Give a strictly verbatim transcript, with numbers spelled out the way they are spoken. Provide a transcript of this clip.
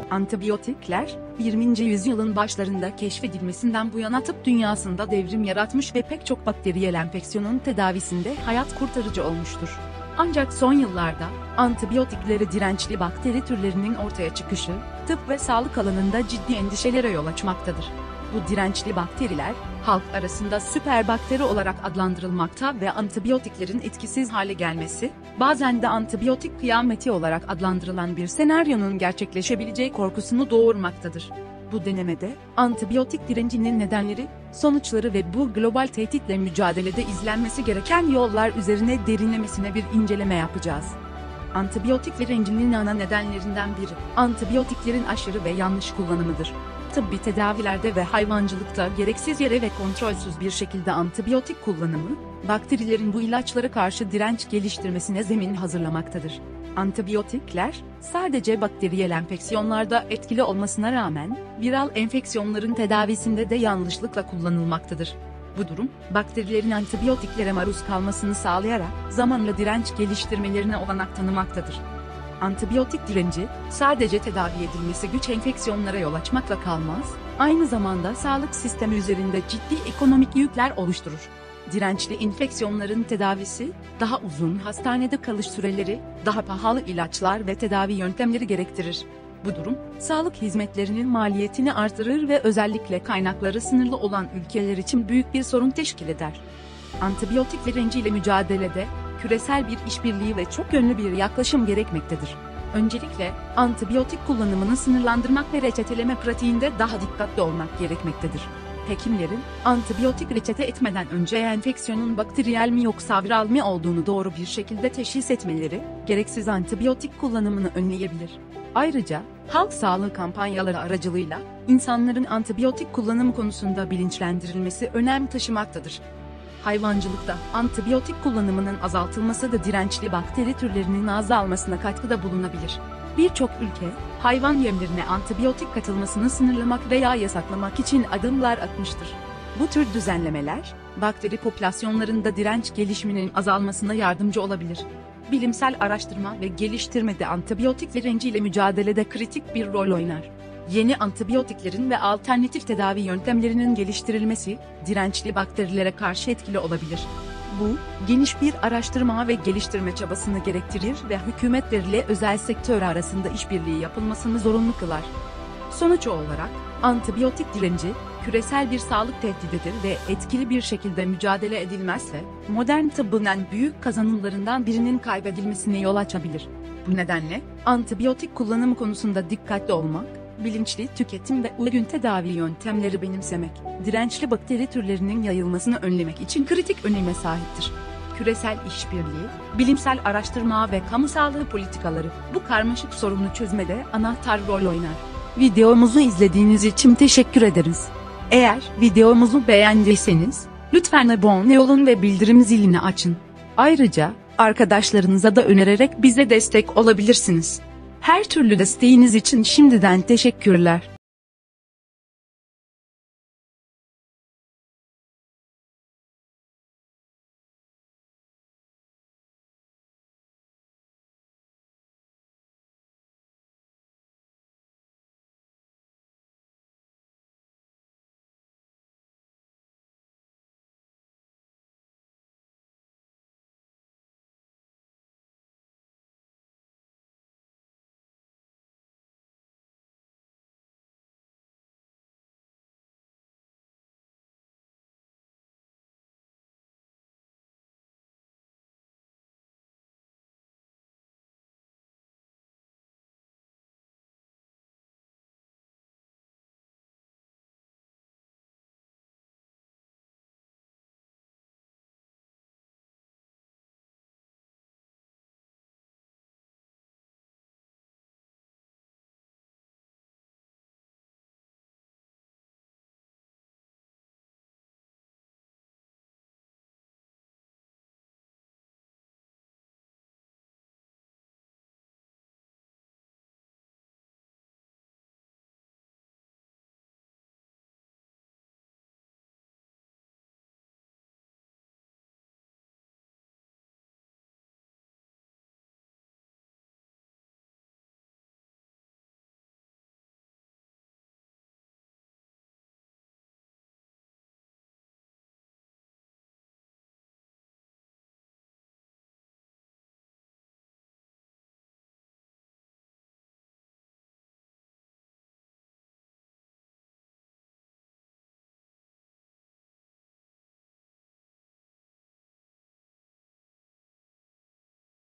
Antibiyotikler, yirminci yüzyılın başlarında keşfedilmesinden bu yana tıp dünyasında devrim yaratmış ve pek çok bakteriyel enfeksiyonun tedavisinde hayat kurtarıcı olmuştur. Ancak son yıllarda, antibiyotiklere dirençli bakteri türlerinin ortaya çıkışı, tıp ve sağlık alanında ciddi endişelere yol açmaktadır. Bu dirençli bakteriler, halk arasında süper bakteri olarak adlandırılmakta ve antibiyotiklerin etkisiz hale gelmesi, bazen de antibiyotik kıyameti olarak adlandırılan bir senaryonun gerçekleşebileceği korkusunu doğurmaktadır. Bu denemede, antibiyotik direncinin nedenleri, sonuçları ve bu global tehditle mücadelede izlenmesi gereken yollar üzerine derinlemesine bir inceleme yapacağız. Antibiyotik direncinin ana nedenlerinden biri, antibiyotiklerin aşırı ve yanlış kullanımıdır. Tıbbi tedavilerde ve hayvancılıkta gereksiz yere ve kontrolsüz bir şekilde antibiyotik kullanımı, bakterilerin bu ilaçlara karşı direnç geliştirmesine zemin hazırlamaktadır. Antibiyotikler, sadece bakteriyel enfeksiyonlarda etkili olmasına rağmen, viral enfeksiyonların tedavisinde de yanlışlıkla kullanılmaktadır. Bu durum, bakterilerin antibiyotiklere maruz kalmasını sağlayarak, zamanla direnç geliştirmelerine olanak tanımaktadır. Antibiyotik direnci, sadece tedavi edilmesi güç enfeksiyonlara yol açmakla kalmaz, aynı zamanda sağlık sistemi üzerinde ciddi ekonomik yükler oluşturur. Dirençli enfeksiyonların tedavisi, daha uzun hastanede kalış süreleri, daha pahalı ilaçlar ve tedavi yöntemleri gerektirir. Bu durum, sağlık hizmetlerinin maliyetini artırır ve özellikle kaynakları sınırlı olan ülkeler için büyük bir sorun teşkil eder. Antibiyotik direnciyle mücadelede, küresel bir işbirliği ve çok yönlü bir yaklaşım gerekmektedir. Öncelikle, antibiyotik kullanımını sınırlandırmak ve reçeteleme pratiğinde daha dikkatli olmak gerekmektedir. Hekimlerin, antibiyotik reçete etmeden önce enfeksiyonun bakteriyel mi yoksa viral mi olduğunu doğru bir şekilde teşhis etmeleri, gereksiz antibiyotik kullanımını önleyebilir. Ayrıca, halk sağlığı kampanyaları aracılığıyla, insanların antibiyotik kullanımı konusunda bilinçlendirilmesi önem taşımaktadır. Hayvancılıkta, antibiyotik kullanımının azaltılması da dirençli bakteri türlerinin azalmasına katkıda bulunabilir. Birçok ülke, hayvan yemlerine antibiyotik katılmasını sınırlamak veya yasaklamak için adımlar atmıştır. Bu tür düzenlemeler, bakteri popülasyonlarında direnç gelişiminin azalmasına yardımcı olabilir. Bilimsel araştırma ve geliştirmede antibiyotik direnciyle mücadelede kritik bir rol oynar. Yeni antibiyotiklerin ve alternatif tedavi yöntemlerinin geliştirilmesi, dirençli bakterilere karşı etkili olabilir. Bu, geniş bir araştırma ve geliştirme çabasını gerektirir ve hükümetlerle özel sektör arasında işbirliği yapılmasını zorunlu kılar. Sonuç olarak, antibiyotik direnci, küresel bir sağlık tehdididir ve etkili bir şekilde mücadele edilmezse, modern tıbbın en büyük kazanımlarından birinin kaybedilmesine yol açabilir. Bu nedenle, antibiyotik kullanımı konusunda dikkatli olmak, bilinçli tüketim ve uygun tedavi yöntemleri benimsemek, dirençli bakteri türlerinin yayılmasını önlemek için kritik öneme sahiptir. Küresel işbirliği, bilimsel araştırma ve kamu sağlığı politikaları, bu karmaşık sorunu çözmede anahtar rol oynar. Videomuzu izlediğiniz için teşekkür ederiz. Eğer videomuzu beğendiyseniz, lütfen abone olun ve bildirim zilini açın. Ayrıca, arkadaşlarınıza da önererek bize destek olabilirsiniz. Her türlü desteğiniz için şimdiden teşekkürler.